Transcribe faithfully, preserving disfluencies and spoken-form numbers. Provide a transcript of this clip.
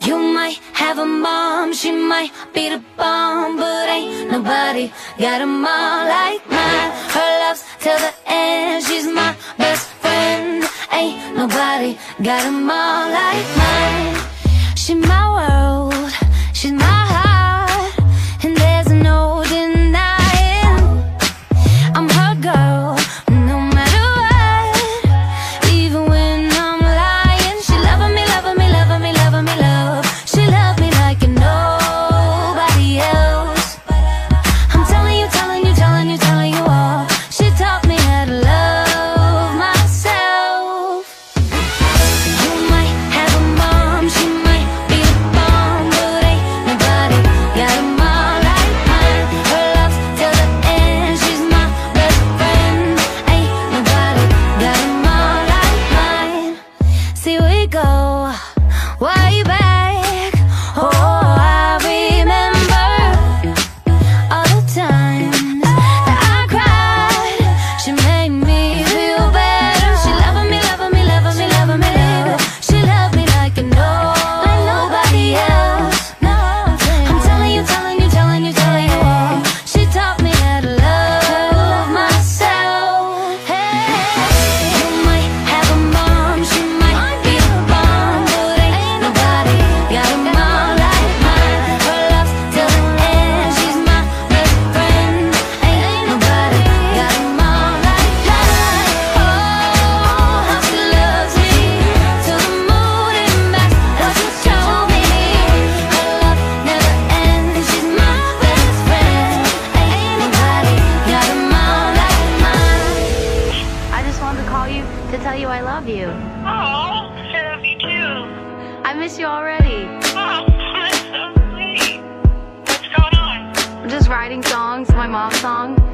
You might have a mom, she might be the bomb, but ain't nobody got a mom like mine. Her love's till the end, she's my best friend. Ain't nobody got a mom like mine. She's my world, she's my heart, and there's no denying I'm her girl, no matter what. Even when I'm lying, she loving me, loving me, loving me, loving me, love. She loved me like nobody else. I'm telling you, telling you, telling you, telling you all. She taught me how to love myself. You might have a mom, she might be the bomb, but ain't nobody got a mom like mine. Her love's till the end, she's my best friend. Ain't nobody got a mom like mine. See, we go way back. Oh, I remember all the times that I cried. She made me feel better. She loving me, loving me, loving me, loving me, love. She loved me like nobody else. I'm telling you, telling you, telling you, telling you all. She taught me how to love myself. Hey, you might have a mom, she might be a bomb, but ain't nobody got a mom like mine. Her love's till the end, she's my best friend. Ain't nobody got a mom like mine. Oh, how she loves me till the moon and back. That's what told me. Her love never ends. She's my best friend. Ain't nobody got a mom like mine. I just wanted to call you to tell you I love you. Oh, I love you too. I miss you already. Oh, that's so sweet. What's going on? I'm just writing songs, my mom's song.